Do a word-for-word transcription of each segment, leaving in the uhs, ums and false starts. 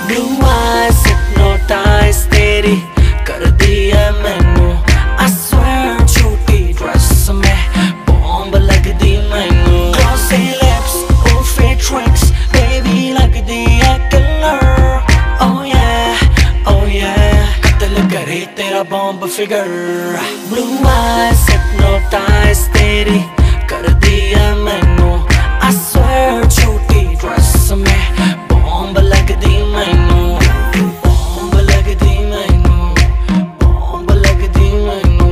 Blue eyes hypnotize तेरी कर दी है मैनू I swear छोटी ड्रेस में बॉम्ब लग दी मैनू Glossy lips, oh fake tricks baby लग दी है killer Oh yeah, oh yeah कत्ल करे तेरा bomb figure Blue eyes hypnotize तेरी कर दी है मैनू I swear छोटी ड्रेस में बॉम्ब लग दी मैनू बॉम्ब लग दी मैनू बॉम्ब लग दी मैनू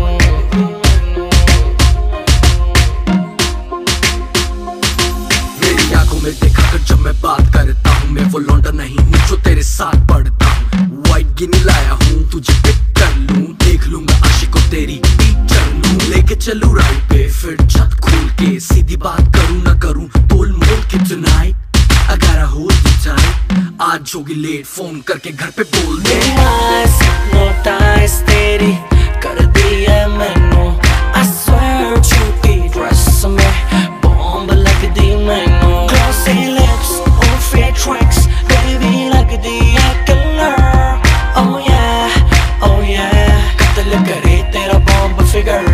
मेरी आंखों में देखा कर जब मैं बात करता हूँ मैं वो लौंडा नहीं हूँ जो तेरे साथ पढ़ता हूँ वाइट गिनी लाया हूँ तुझे पिक कर लूँ देख लूंगा आशिकों तेरी टीचर लूँ लेके चलूँ राइड पे फिर छत खोल के सीधी बात करूँ ना करूँ तोल मोल के tonight I gotta hold you tight आज होगी लेट फोन करके घर पे बोल दे eyes hypnotize तेरी कर दी है मैनू I swear छोटी ड्रेस में बॉम्ब लग दी मैनू Glossy lips, oh fake tricks baby लग दी है killer Oh yeah, oh yeah कत्ल करे तेरा बॉम्ब फिगर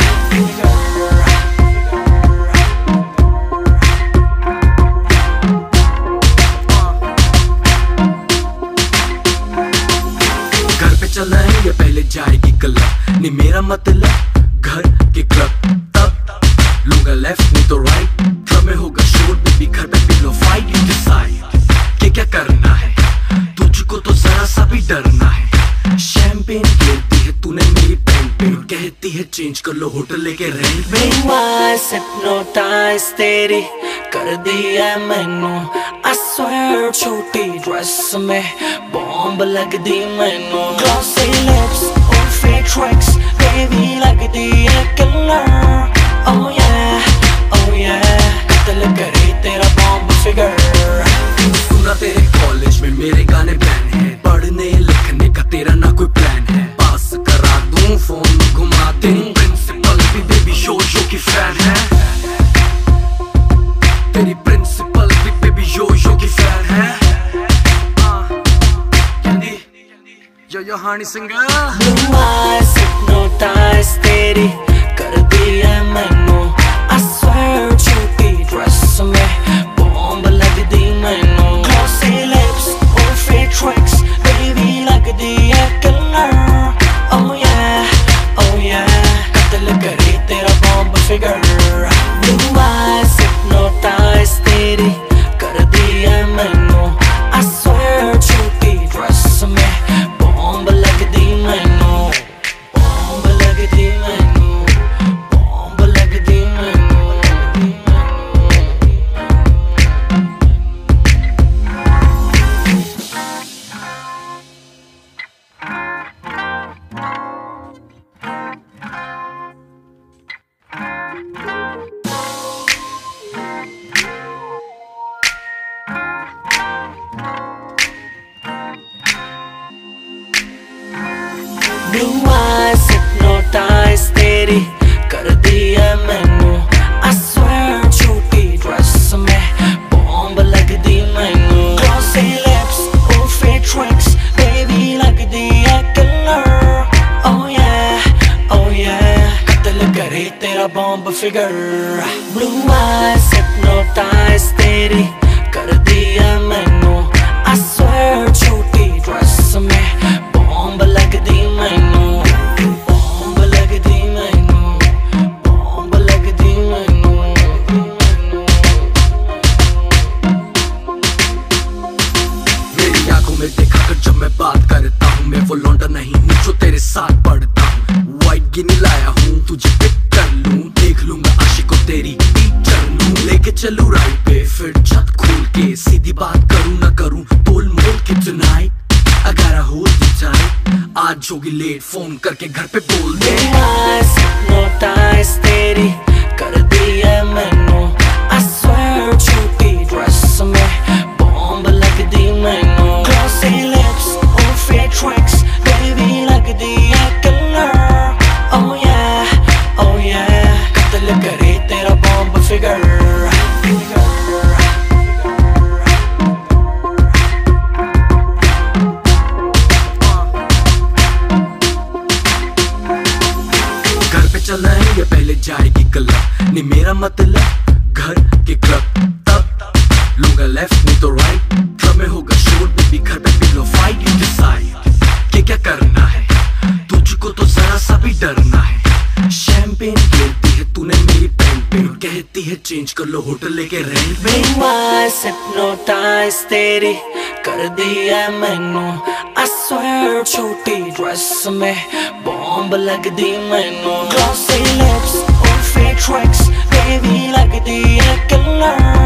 चलना है या पहले जाएगी क्लब नहीं मेरा मतलब घर के क्लब तब लूंगा लेफ्ट नहीं तो राइट क्लब में होगा शोर बेबी घर पे पिलो फाइट यू डिसाइड क्या क्या करना है तुझको तो जरा सा भी डरना है शैंपेन गिरती है तूने मेरी पेन पे कहती है चेंज कर लो होटल लेके रेंट पे eyes hypnotize तेरी कर दी है मैनू I swear छोटी ड्रेस में बॉम्ब लग दी मैनू Glossy lips, oh fake tricks baby लग दी है killer Oh yeah, oh yeah कत्ल करे तेरा बॉम्ब फिगर सुना तेरे कॉलेज में मेरे गाने बैन है पढ़ने लिखने का तेरा ना कोई प्लान है पास करा दूं फोन घुमा दूं प्रिंसिपल भी बेबी शो शो की फैन है तेरी प्रिंसिपल भी बेबी शो शो की फैन है कहती yo yo Honey singer Blue eyes hypnotize तेरी कर दी है मैनू I swear छोटी ड्रेस में बॉम्ब लग दी मैनू Glossy lips, oh fake tricks baby लग दी है killer Oh yeah, oh yeah कत्ल करे तेरा bomb figure Blue eyes hypnotize तेरी कर दी है मैनू I swear छोटी ड्रेस में बॉम्ब लग दी मैनू बॉम्ब लग दी मैनू बॉम्ब लग दी मैनू Blue eyes hypnotize तेरी कर दी है मैनू I swear छोटी ड्रेस में बॉम्ब लग दी मैनू Glossy lips, oh fake tricks baby लग दी है killer Oh yeah, oh yeah कत्ल करे तेरा bomb figure Blue eyes hypnotize तेरी कर दी है मैनू I swear छोटी ड्रेस में बॉम्ब लग दी मैनू बॉम्ब लग दी मैनू बॉम्ब लग दी मैनू मेरी आंखों में देखा कर जब मैं बात करता हूँ मैं वो लौंडा नहीं हूँ जो तेरे साथ पढ़ता हूँ वाइट गिनी लाया हूँ तुझे पिक कर लूँ देख लूंगा आशिकों तेरी टीचर लूँ लेके चलूँ राइड पे फिर छत खोल के सीधी बात करूँ ना करूँ तोल मोल के tonight I gotta hold you tight आज होगी लेट फोन करके घर पे बोल दे eyes hypnotize तेरी कर दी है मैनू I swear छोटी ड्रेस में बॉम्ब लग दी मैनू Glossy lips, oh fake tricks baby लग दी है killer Oh yeah, oh yeah कत्ल करे तेरा बॉम्ब फिगर कर लो होटल लेके रेंट पे। Meanwhile, hypnotize तेरी कर दिया मैनू I swear छोटी ड्रेस में बॉम्ब लग दी मैनू Glossy lips और fake tricks baby लगदी है killer